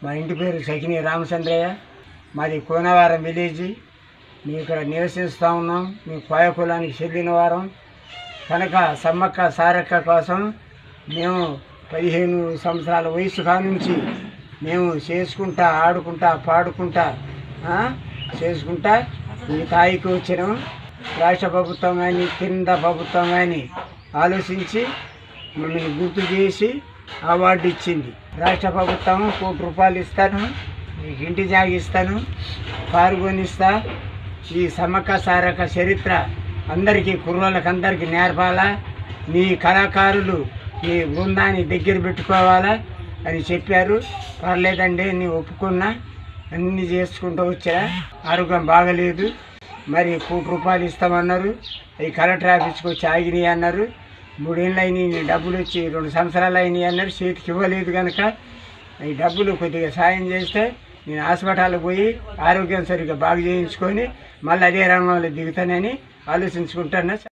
మా ఇంటి పేరు సకిని రామచంద్రయ్య. మాది కోనవారం విలేజ్. మేము ఇక్కడ నివసిస్తూ ఉన్నాం. మేము కోయ కులానికి చెందిన వారం కనుక సమ్మక్క సారక్క కోసం మేము 15 సంవత్సరాల వయసు కానుంచి మేము చేసుకుంటా ఆడుకుంటా పాడుకుంటా చేసుకుంటా ఈ స్థాయికి వచ్చినాం. రాష్ట్ర ప్రభుత్వం కానీ కేంద్ర ప్రభుత్వం కానీ ఆలోచించి మమ్మల్ని గుర్తు చేసి అవార్డు ఇచ్చింది. రాష్ట్ర ప్రభుత్వం ₹1,00,00,000 ఇస్తాను, ఇంటి జాగా ఇస్తాను, కారు కొనిస్తా. ఈ సమ్మక్క సారక్క చరిత్ర అందరికీ కుర్రోళ్ళకి అందరికీ నేర్పాలా, మీ కళాకారులు మీ బృందాన్ని దగ్గర పెట్టుకోవాలా అని చెప్పారు. పర్లేదండి నేను ఒప్పుకున్నా, అన్నీ చేసుకుంటూ వచ్చా. ఆరోగ్యం బాగలేదు, మరి ₹1,00,00,000 ఇస్తామన్నారు. అవి కలెక్టర్ ఆఫీస్కి వచ్చి ఆగినాయి అన్నారు. 3 ఏళ్ళు అయినాయి, డబ్బులు వచ్చి 2 సంవత్సరాలు అయినాయి అన్నారు. చేతికి ఇవ్వలేదు కనుక ఈ డబ్బులు కొద్దిగా సాయం చేస్తే నేను హాస్పిటల్కి పోయి ఆరోగ్యం సరిగ్గా బాగు చేయించుకొని మళ్ళీ అదే రంగంలో దిగుతానని ఆలోచించుకుంటున్నా.